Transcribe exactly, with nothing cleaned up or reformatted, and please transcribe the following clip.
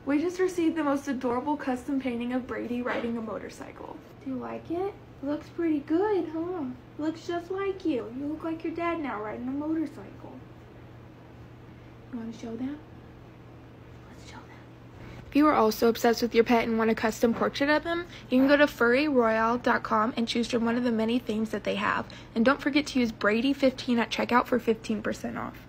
We just received the most adorable custom painting of Brady riding a motorcycle. Do you like it? It looks pretty good, huh? It looks just like you. You look like your dad now riding a motorcycle. You want to show them? Let's show them. If you are also obsessed with your pet and want a custom portrait of them, you can go to furry royal dot com and choose from one of the many themes that they have. And don't forget to use Brady fifteen at checkout for fifteen percent off.